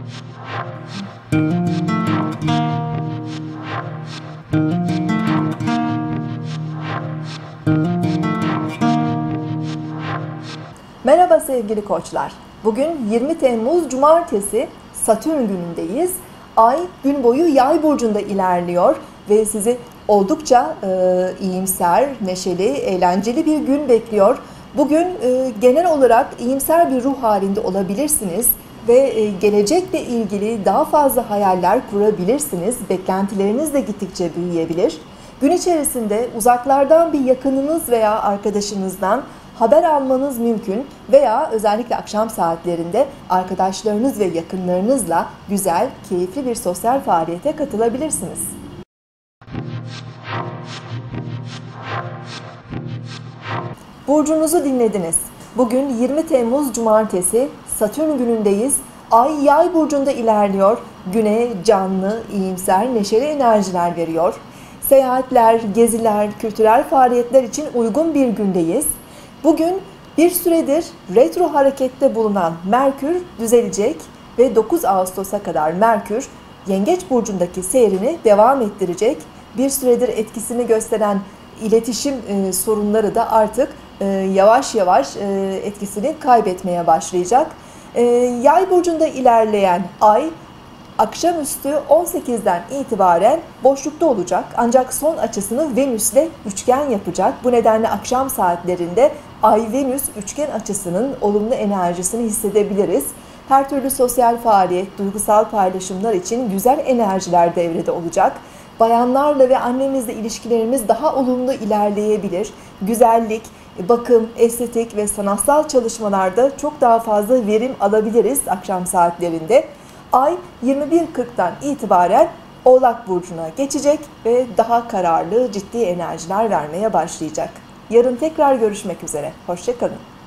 Merhaba sevgili koçlar. Bugün 20 Temmuz Cumartesi Satürn günündeyiz. Ay gün boyu Yay burcunda ilerliyor ve sizi oldukça iyimser, neşeli, eğlenceli bir gün bekliyor. Bugün genel olarak iyimser bir ruh halinde olabilirsiniz ve gelecekle ilgili daha fazla hayaller kurabilirsiniz. Beklentileriniz de gittikçe büyüyebilir. Gün içerisinde uzaklardan bir yakınınız veya arkadaşınızdan haber almanız mümkün veya özellikle akşam saatlerinde arkadaşlarınız ve yakınlarınızla güzel, keyifli bir sosyal faaliyete katılabilirsiniz. Burcunuzu dinlediniz. Bugün 20 Temmuz Cumartesi Satürn günündeyiz. Ay Yay burcunda ilerliyor. Güne canlı, iyimser, neşeli enerjiler veriyor. Seyahatler, geziler, kültürel faaliyetler için uygun bir gündeyiz. Bugün bir süredir retro harekette bulunan Merkür düzelecek ve 9 Ağustos'a kadar Merkür Yengeç burcundaki seyrini devam ettirecek. Bir süredir etkisini gösteren iletişim sorunları da artık yavaş yavaş etkisini kaybetmeye başlayacak. Yay burcunda ilerleyen Ay akşamüstü 18'den itibaren boşlukta olacak. Ancak son açısını Venüs'le üçgen yapacak. Bu nedenle akşam saatlerinde Ay-Venüs üçgen açısının olumlu enerjisini hissedebiliriz. Her türlü sosyal faaliyet, duygusal paylaşımlar için güzel enerjiler devrede olacak. Bayanlarla ve annemizle ilişkilerimiz daha olumlu ilerleyebilir. Güzellik, bakım, estetik ve sanatsal çalışmalarda çok daha fazla verim alabiliriz akşam saatlerinde. Ay 21.40'dan itibaren Oğlak burcuna geçecek ve daha kararlı, ciddi enerjiler vermeye başlayacak. Yarın tekrar görüşmek üzere. Hoşça kalın.